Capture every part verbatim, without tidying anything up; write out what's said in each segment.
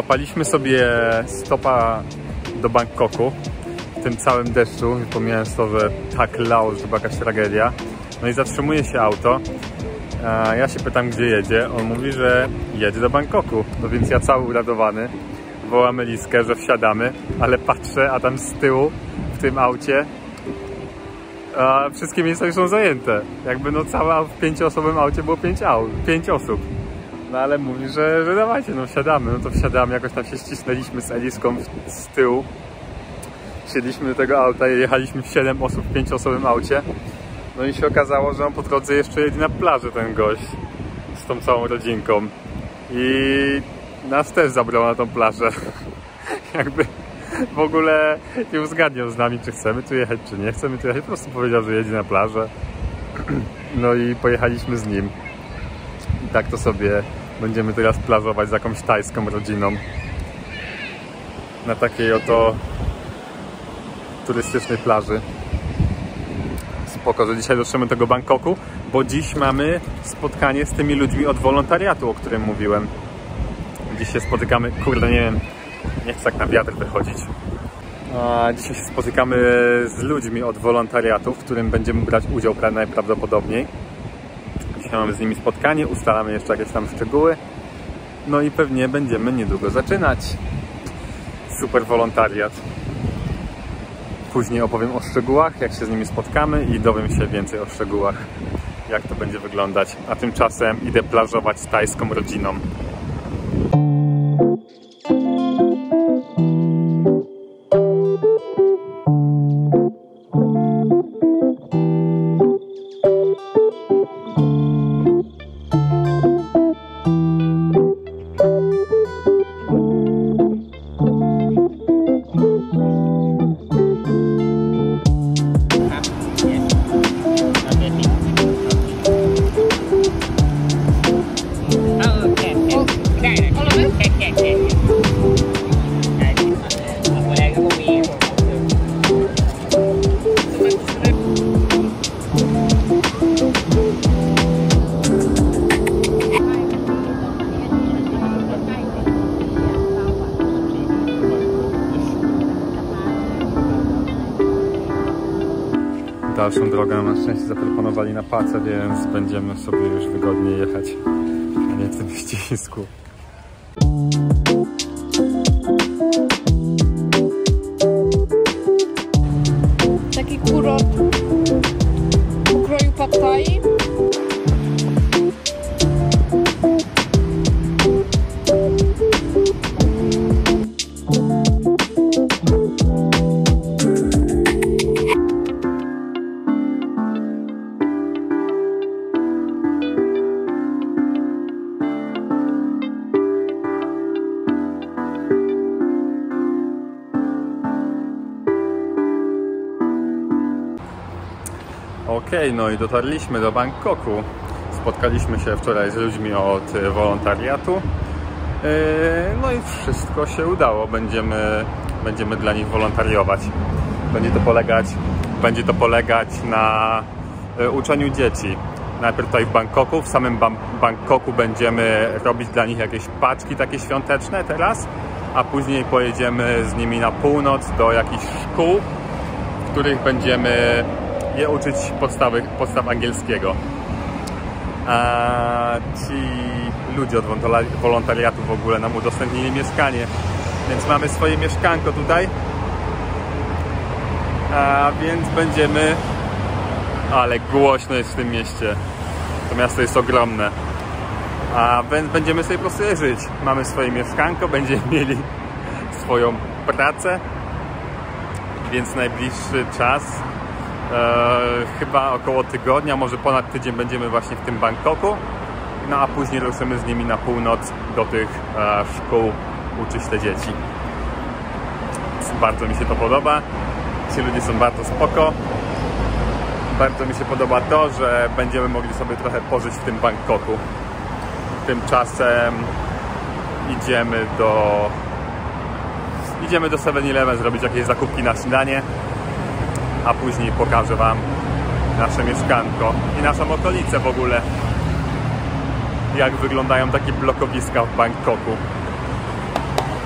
Złapaliśmy sobie stopa do Bangkoku w tym całym deszczu, pomijając to, że tak lało, że to była jakaś tragedia. No i zatrzymuje się auto. A ja się pytam, gdzie jedzie. On mówi, że jedzie do Bangkoku. No więc ja cały uradowany wołam Eliskę, że wsiadamy, ale patrzę, a tam z tyłu w tym aucie a wszystkie miejsca już są zajęte. Jakby no całe w pięcioosobowym aucie było pięć aut, pięć osób. No ale mówi, że, że dawajcie, no wsiadamy. No to wsiadamy, jakoś tam się ścisnęliśmy z Eliską z tyłu. Siedliśmy do tego auta i jechaliśmy w siedem osób w pięcioosobowym aucie. No i się okazało, że on po drodze jeszcze jedzie na plażę, ten gość, z tą całą rodzinką. I nas też zabrał na tą plażę. Jakby w ogóle nie uzgadniał z nami, czy chcemy tu jechać, czy nie chcemy tu jechać. Po prostu powiedział, że jedzie na plażę. No i pojechaliśmy z nim. I tak to sobie będziemy teraz plażować z jakąś tajską rodziną. Na takiej oto turystycznej plaży. Spoko, że dzisiaj dotrzemy do tego Bangkoku, bo dziś mamy spotkanie z tymi ludźmi od wolontariatu, o którym mówiłem. Dziś się spotykamy, kurde, nie wiem, nie chcę tak na wiatr wychodzić. A dzisiaj się spotykamy z ludźmi od wolontariatu, w którym będziemy brać udział najprawdopodobniej. Dzisiaj mamy z nimi spotkanie, ustalamy jeszcze jakieś tam szczegóły. No i pewnie będziemy niedługo zaczynać. Super wolontariat. Później opowiem o szczegółach, jak się z nimi spotkamy i dowiem się więcej o szczegółach, jak to będzie wyglądać. A tymczasem idę plażować z tajską rodziną. Dalszą drogę nam na szczęście zaproponowali na Pace, więc będziemy sobie już wygodniej jechać, a nie w tym ścisku. Taki kurort pokroju Pad Thai. Okej, okay, no i dotarliśmy do Bangkoku. Spotkaliśmy się wczoraj z ludźmi od wolontariatu. No i wszystko się udało. Będziemy, będziemy dla nich wolontariować. Będzie to polegać, będzie to polegać na uczeniu dzieci. Najpierw tutaj w Bangkoku, w samym Bangkoku będziemy robić dla nich jakieś paczki takie świąteczne teraz, a później pojedziemy z nimi na północ do jakichś szkół, w których będziemy je uczyć podstawy, podstaw angielskiego. A ci ludzie od wolontariatu w ogóle nam udostępnili mieszkanie, więc mamy swoje mieszkanko tutaj. A więc będziemy... Ale głośno jest w tym mieście. To miasto jest ogromne. A więc będziemy sobie po prostu żyć. Mamy swoje mieszkanko, będziemy mieli swoją pracę, więc najbliższy czas Eee, chyba około tygodnia, może ponad tydzień będziemy właśnie w tym Bangkoku, no a później ruszymy z nimi na północ do tych e, szkół uczyć te dzieci. Bardzo mi się to podoba, ci ludzie są bardzo spoko. Bardzo mi się podoba to, że będziemy mogli sobie trochę pożyć w tym Bangkoku. Tymczasem idziemy do idziemy do seven eleven zrobić jakieś zakupki na śniadanie, a później pokażę wam nasze mieszkanko i naszą okolicę w ogóle, jak wyglądają takie blokowiska w Bangkoku.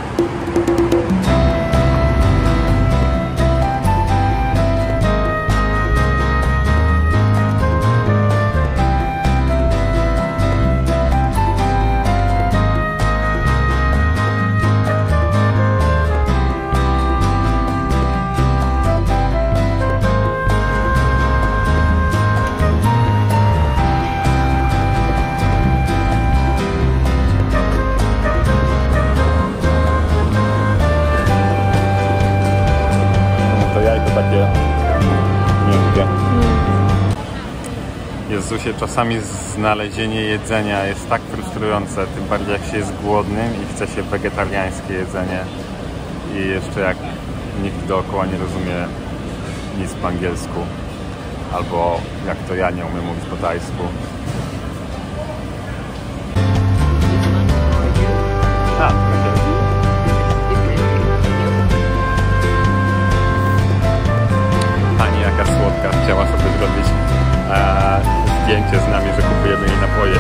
lubię. Jezusie, czasami znalezienie jedzenia jest tak frustrujące, tym bardziej jak się jest głodnym i chce się wegetariańskie jedzenie i jeszcze jak nikt dookoła nie rozumie nic po angielsku, albo jak to ja nie umiem mówić po tajsku. A, pani jaka słodka, chciała sobie zrobić e, zdjęcie z nami, że kupujemy jej napoje.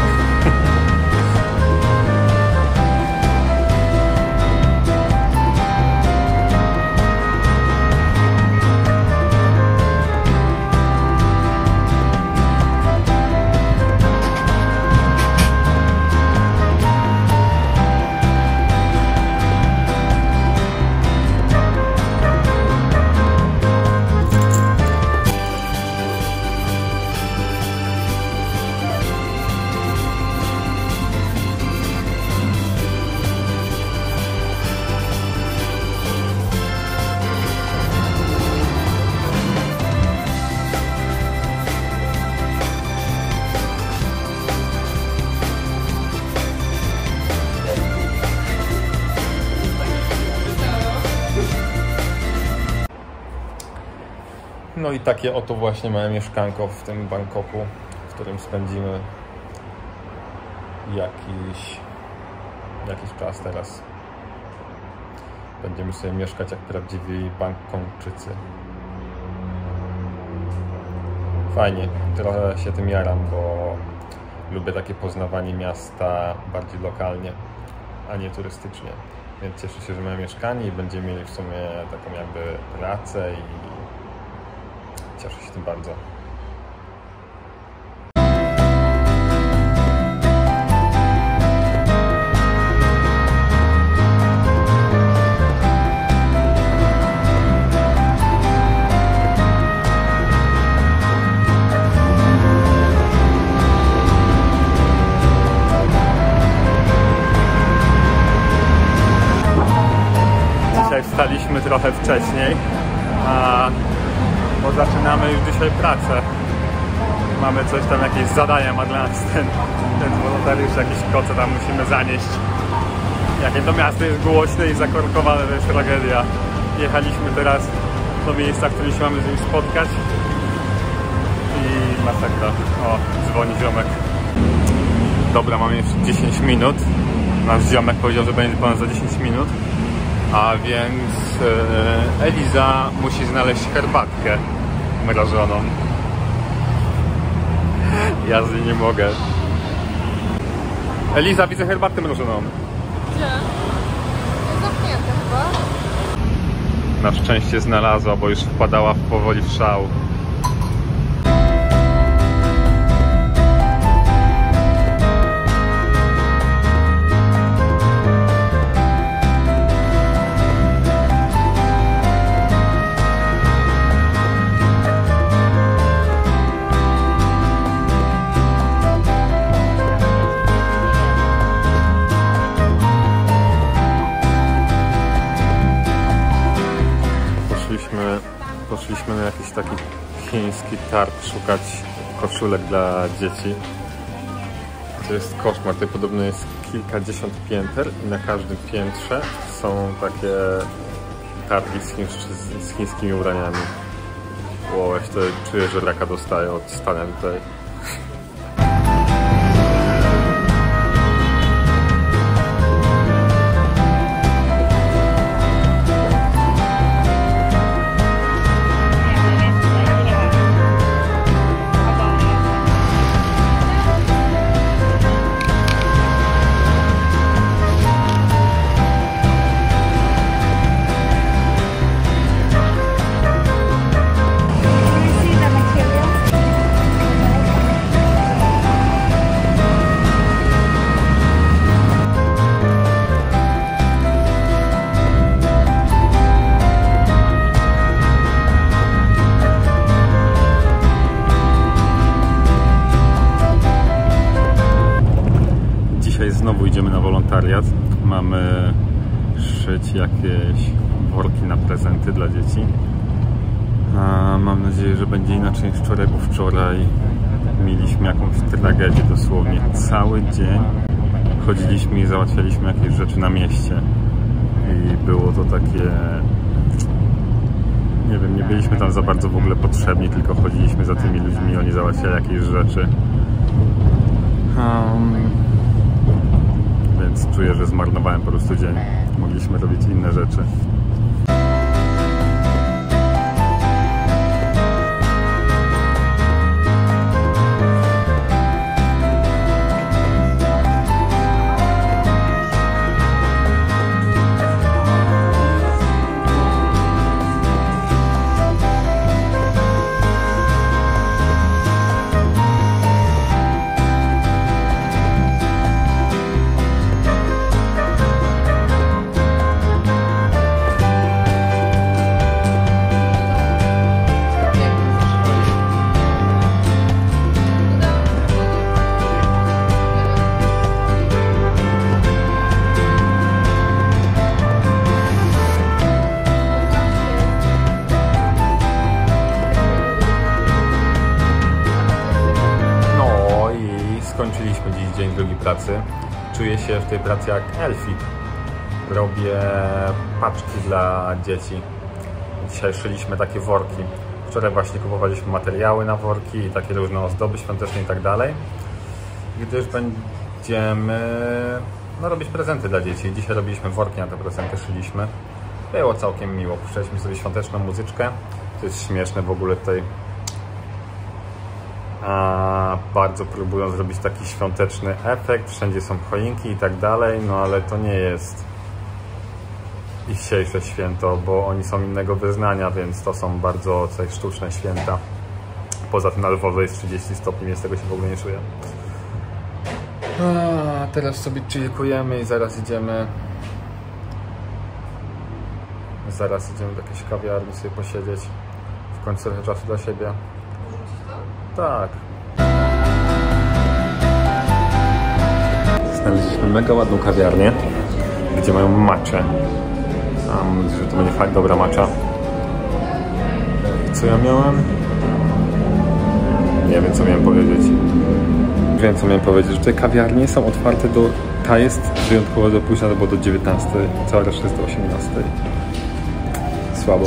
No i takie oto właśnie małe mieszkanko w tym Bangkoku, w którym spędzimy jakiś, jakiś czas teraz. Będziemy sobie mieszkać jak prawdziwi Bangkokczycy. Fajnie, trochę się tym jaram, bo lubię takie poznawanie miasta bardziej lokalnie, a nie turystycznie. Więc cieszę się, że mamy mieszkanie i będziemy mieli w sumie taką jakby pracę i cieszę się tym bardzo. Dzisiaj wstaliśmy trochę wcześniej, a bo zaczynamy już dzisiaj pracę. Mamy coś tam, jakieś zadania ma dla nas ten, ten wolontariusz, jakieś koce tam musimy zanieść. Jakie to miasto jest głośne i zakorkowane, to jest tragedia. Jechaliśmy teraz do miejsca, w którym się mamy z nim spotkać i masakra. O, dzwoni ziomek. Dobra, mamy jeszcze dziesięć minut. Nasz ziomek powiedział, że będzie ponad za dziesięć minut. A więc e, Eliza musi znaleźć herbatkę mrożoną. Ja z niej nie mogę. Eliza, widzę herbatkę mrożoną. Gdzie? Jest zamknięte chyba. Na szczęście znalazła, bo już wpadała powoli w szał. Poszliśmy na jakiś taki chiński targ szukać koszulek dla dzieci. To jest koszmar, tutaj podobno jest kilkadziesiąt pięter i na każdym piętrze są takie targi z, chiń, z chińskimi ubraniami. Ło, ja się to czuję, że raka dostaję od stania tutaj. Znowu idziemy na wolontariat. Mamy szyć jakieś worki na prezenty dla dzieci. A mam nadzieję, że będzie inaczej niż wczoraj, bo wczoraj mieliśmy jakąś tragedię dosłownie. Cały dzień chodziliśmy i załatwialiśmy jakieś rzeczy na mieście. I było to takie... Nie wiem, nie byliśmy tam za bardzo w ogóle potrzebni, tylko chodziliśmy za tymi ludźmi i oni załatwiali jakieś rzeczy. Um, więc czuję, że zmarnowałem po prostu dzień. Mogliśmy robić inne rzeczy. Skończyliśmy dziś dzień drugi pracy. Czuję się w tej pracy jak elfik. Robię paczki dla dzieci. Dzisiaj szyliśmy takie worki. Wczoraj właśnie kupowaliśmy materiały na worki i takie różne ozdoby świąteczne i tak dalej. Gdyż będziemy no, robić prezenty dla dzieci. Dzisiaj robiliśmy worki na te prezenty, szyliśmy. Było całkiem miło. Puszczaliśmy sobie świąteczną muzyczkę. To jest śmieszne w ogóle tutaj. A bardzo próbują zrobić taki świąteczny efekt, wszędzie są choinki i tak dalej, no ale to nie jest dzisiejsze święto, bo oni są innego wyznania, więc to są bardzo tutaj sztuczne święta. Poza tym na Lwowie jest trzydzieści stopni, więc tego się w ogóle nie czuję. A teraz sobie chillkujemy i zaraz idziemy zaraz idziemy do jakiejś kawiarni sobie posiedzieć. W końcu trochę czasu dla siebie. Tak. Znaleźliśmy mega ładną kawiarnię, gdzie mają matchę. Mam nadzieję, że to będzie fajna, dobra matcha. Co ja miałem? Nie wiem, co miałem powiedzieć. Wiem, co miałem powiedzieć, że te kawiarnie są otwarte do... Ta jest wyjątkowo do późna, bo do dziewiętnastej, cała reszta jest do osiemnastej. Słabo.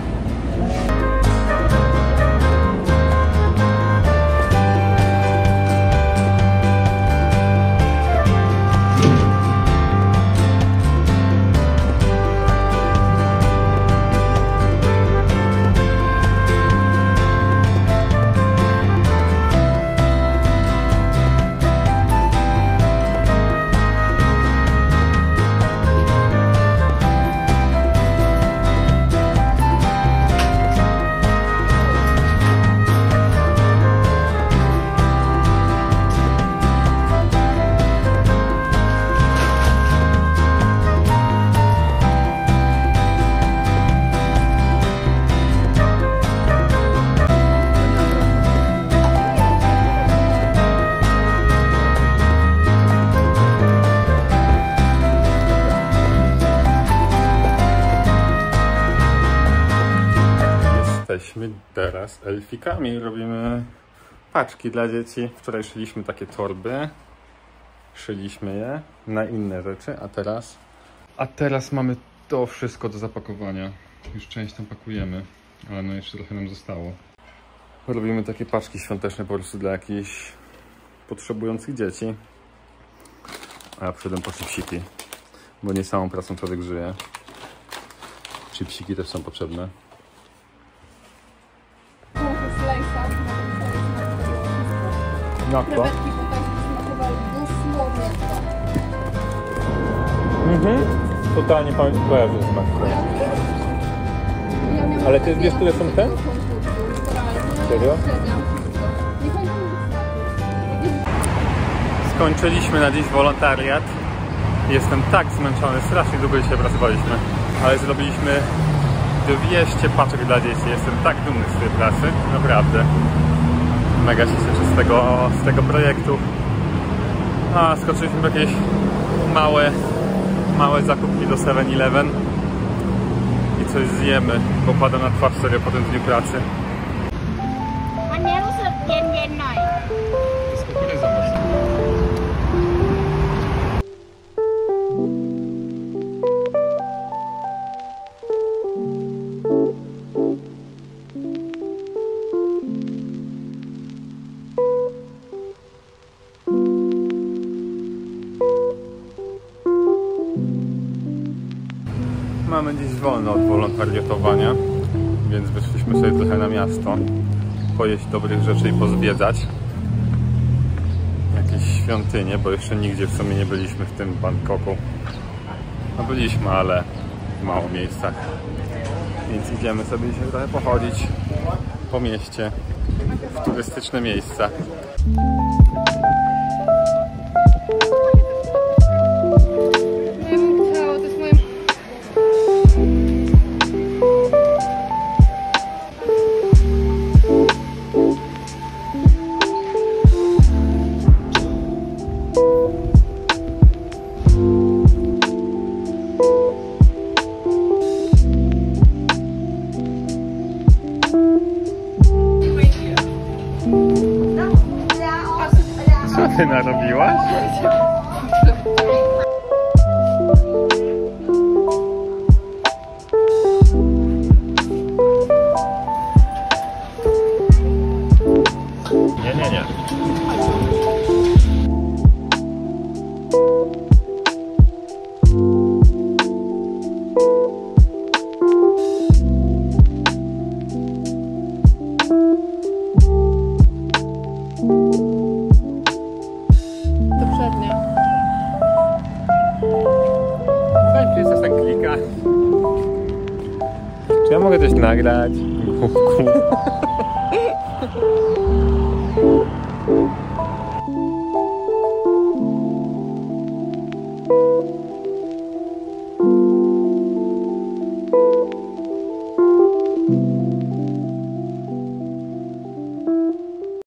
Jesteśmy teraz elfikami, robimy paczki dla dzieci. Wczoraj szyliśmy takie torby, szyliśmy je na inne rzeczy, a teraz a teraz mamy to wszystko do zapakowania. Już część tam pakujemy, ale no jeszcze trochę nam zostało. Robimy takie paczki świąteczne po prostu dla jakichś potrzebujących dzieci. A ja przyszedłem po chipsiki, bo nie samą pracą człowiek żyje. Chipsiki też są potrzebne. Jak to? Mhm. Totalnie kojarzę z Maxem. Ale ty wiesz, które są te? Serio? Skończyliśmy na dziś wolontariat. Jestem tak zmęczony, strasznie długo dzisiaj pracowaliśmy. Ale zrobiliśmy dwieście paczek dla dzieci. Jestem tak dumny z tej pracy, naprawdę. Mega się cieszę z tego, z tego projektu. A skoczyliśmy w jakieś małe, małe zakupki do seven eleven. I coś zjemy, bo pada na twarz serio po tym dniu pracy. วันนี้รู้สึกเย็นๆหน่อย To jest kukurydza właśnie. Mamy dziś wolno od wolontariatowania, więc wyszliśmy sobie trochę na miasto, pojeść dobrych rzeczy i pozwiedzać jakieś świątynie, bo jeszcze nigdzie w sumie nie byliśmy w tym Bangkoku. No byliśmy, ale w mało miejscach, więc idziemy sobie dzisiaj trochę pochodzić po mieście w turystyczne miejsca. Co ty narobiłaś? Nie, nie, nie. To przednie. Fajnie, jest tak klika. Czy ja mogę coś nagrać?